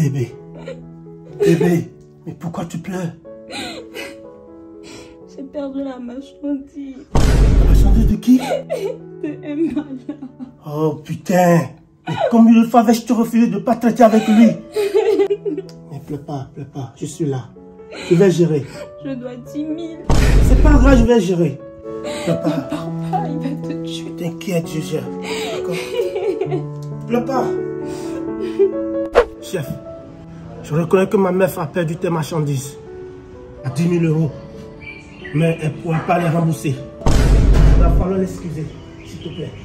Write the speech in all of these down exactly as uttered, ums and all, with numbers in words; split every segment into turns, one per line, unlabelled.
Bébé. Bébé. Mais pourquoi tu pleures?
J'ai perdu la marchandise.
La marchandise de qui?
De Emma.
Oh putain. Mais combien de fois vais-je te refuser de ne pas traiter avec lui? Mais pleure pas, pleure pas. Je suis là. Je vais gérer.
Je dois dix mille.
C'est pas grave, je vais gérer. Pleure pas.
Ne pars pas, il va te tuer.
T'inquiète, je gère. D'accord? Pleure pas. Chef, je reconnais que ma meuf a perdu tes marchandises à dix mille euros. Mais elle ne pourra pas les rembourser. Il va falloir l'excuser, s'il te plaît.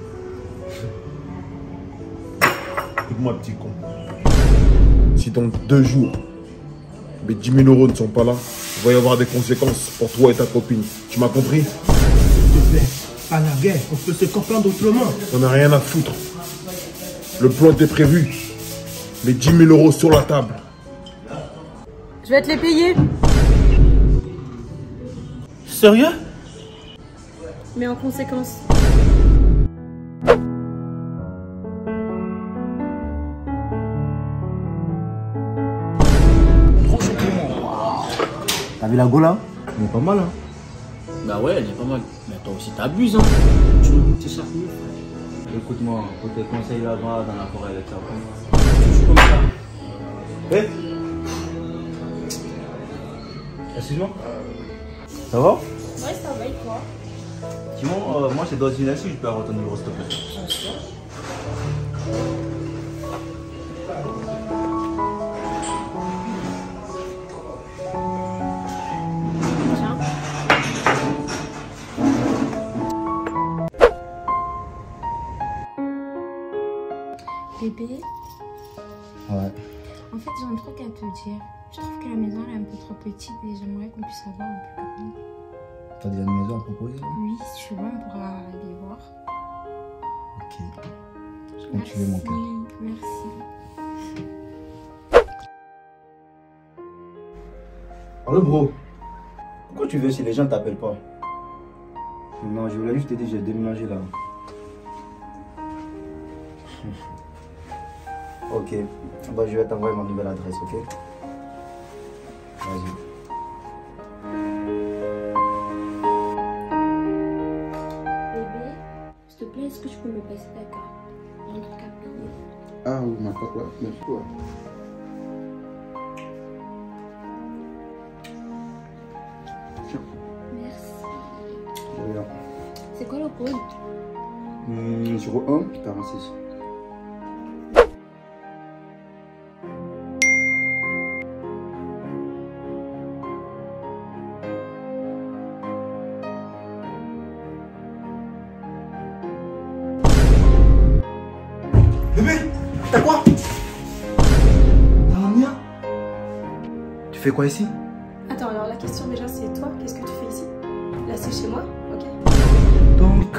Écoute-moi, petit con. Si dans deux jours, mes dix mille euros ne sont pas là, il va y avoir des conséquences pour toi et ta copine. Tu m'as compris?
S'il te plaît, pas la guerre, on peut se comprendre autrement.
On n'a rien à foutre. Le plan était prévu. Mes dix mille euros sur la table.
Je vais te les payer.
Sérieux?
Mais en conséquence.
T'as vu la go là? Elle est pas mal, hein?
Bah ouais, elle est pas mal. Mais toi aussi t'abuses, hein. Tu veux goûter ça?
Écoute-moi, faut tes conseils là-bas dans la forêt avec ça.
Tu joues comme ça.
Hé! Excuse-moi? Ça va?
Ouais, ça va et toi?
Dis-moi, euh, moi c'est dans une si je peux avoir ton numéro s'il te plaît.
Bien sûr. Bébé,
Ouais.
en fait j'ai un truc à te dire. Je trouve que la maison elle est un peu trop petite et j'aimerais qu'on puisse avoir un peu grand.
T'as déjà une maison à proposer là?
Oui, si tu veux, on pourra aller voir.
Ok. Comme tu veux, mon cœur.
Merci.
Allo bro, pourquoi tu veux si les gens t'appellent pas? Non, je voulais juste te dire que j'ai déménagé là. Ok, bah, je vais t'envoyer ma nouvelle adresse, ok? Vas-y.
Bébé, s'il te plaît, est-ce que tu peux me passer ta carte? J'ai un truc à payer.
Ah oui, ma papa, merci toi.
Merci. C'est quoi le code?
Mmh, zéro un quarante-six.
Bébé, t'as quoi? T'as un mien?
Tu fais quoi ici?
Attends, alors la question déjà c'est toi, qu'est-ce que tu fais ici? Là c'est chez moi, ok?
Donc,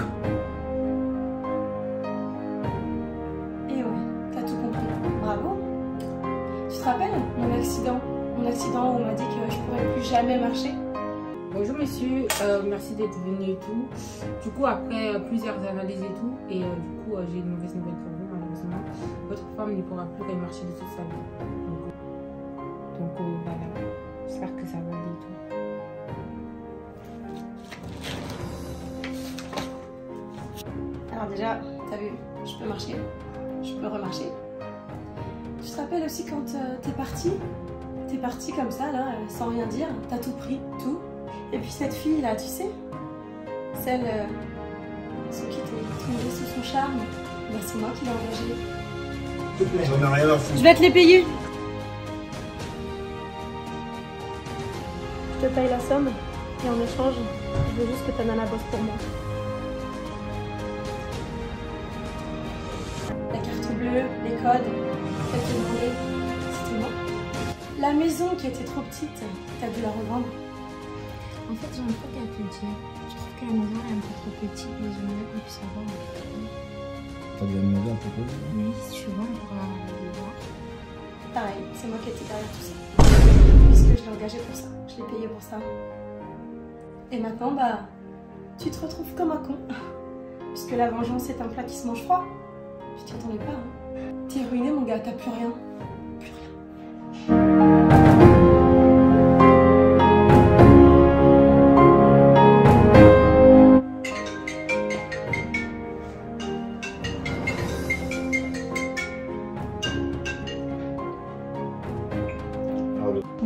Et ouais, t'as tout compris. Bravo. Tu te rappelles mon accident? Mon accident où on m'a dit que je pourrais plus jamais marcher?
Bonjour monsieur, euh, merci d'être venu et tout. Du coup, après euh, plusieurs analyses et tout, et euh, du coup, euh, j'ai une mauvaise nouvelle pour vous, malheureusement. Votre femme ne pourra plus marcher de toute sa vie. Donc, euh, donc euh, voilà, j'espère que ça va aller et tout.
Alors déjà, t'as vu, je peux marcher, je peux remarcher. Tu te rappelles aussi quand euh, t'es parti? T'es parti comme ça, là, euh, sans rien dire, t'as tout pris, tout. Et puis cette fille là, tu sais, celle, euh, celle qui t'est tombée sous son charme, ben, c'est moi qui l'ai engagée.
S'il te plaît.
J'en ai rien à foutre.
Je vais te les payer. Je te paye la somme et en échange, je veux juste que ta nana bosse pour moi. La carte bleue, les codes, qu'elle te demandait, c'était moi. La maison qui était trop petite, t'as dû la revendre. En fait, j'ai un truc à te dire. Je trouve que la maison est un peu trop petite et j'aimerais qu'on puisse avoir un peu plus.
t'as déjà une maison à proposer?
Oui, si tu veux, on pourra aller voir. Pareil, c'est moi qui étais derrière tout ça. Puisque je l'ai engagé pour ça, je l'ai payé pour ça. Et maintenant, bah, tu te retrouves comme un con. Puisque la vengeance est un plat qui se mange froid. Je t'y attendais pas, hein. T'es ruiné, mon gars, t'as plus rien. Plus rien.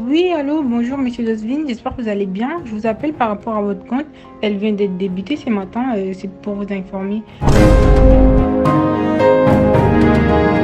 Oui, allô, bonjour Monsieur Dosvin, j'espère que vous allez bien. Je vous appelle par rapport à votre compte. Elle vient d'être débutée ce matin, euh, c'est pour vous informer.